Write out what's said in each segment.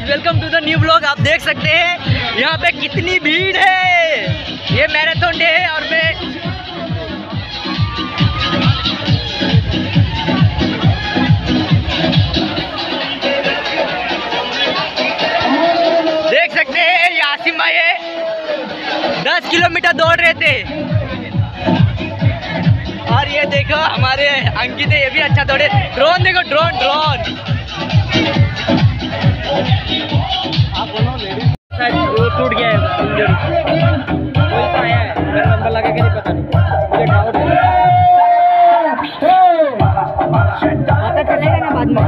Welcome to the new blog. आप देख सकते हैं यहाँ पे कितनी भीड़ है। ये मैराथन डे है और मैं देख सकते हैं यासिम भाई 10 किलोमीटर दौड़ रहे थे और ये देखो हमारे अंकित है, ये भी अच्छा दौड़े। ड्रोन देखो, ड्रोन ड्रोन वो टूट गया है, कोई तो आया है, मेरा नंबर लगा के नहीं पता नहीं, मुझे डाउट है। पता चलेगा ना बाद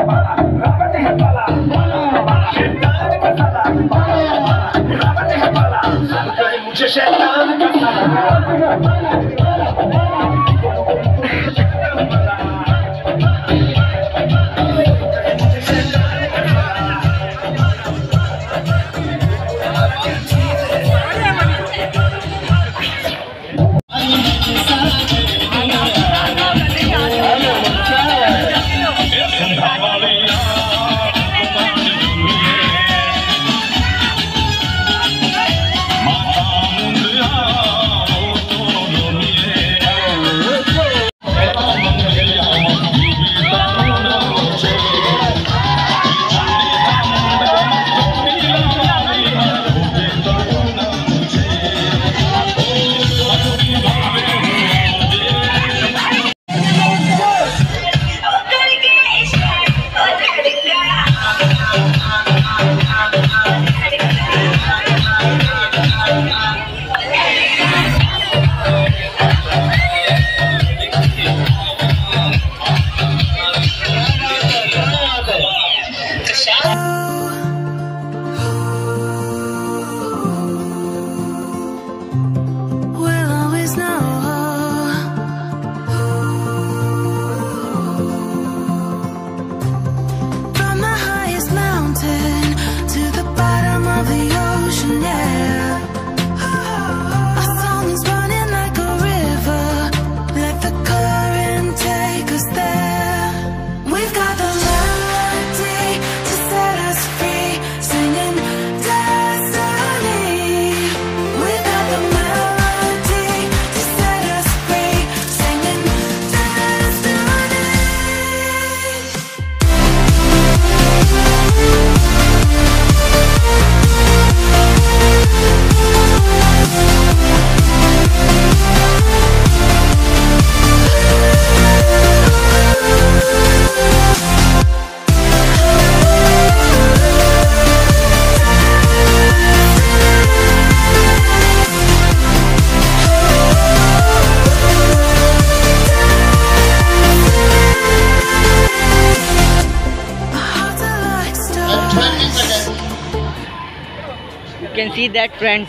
कैन सी दैट फ्रेंड्स,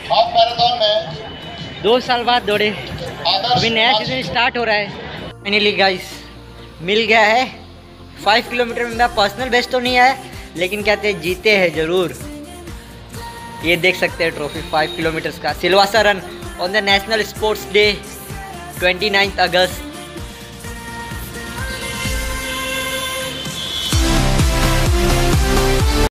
2 साल बाद दौड़े, अभी नया सीजन स्टार्ट हो रहा है। फाइनली गाइस मिल गया है 5 किलोमीटर में। मेरा पर्सनल बेस्ट तो नहीं है लेकिन कहते हैं जीते हैं ज़रूर। ये देख सकते हैं ट्रॉफी 5 किलोमीटर का Silvassa run on the national sports day 29 August.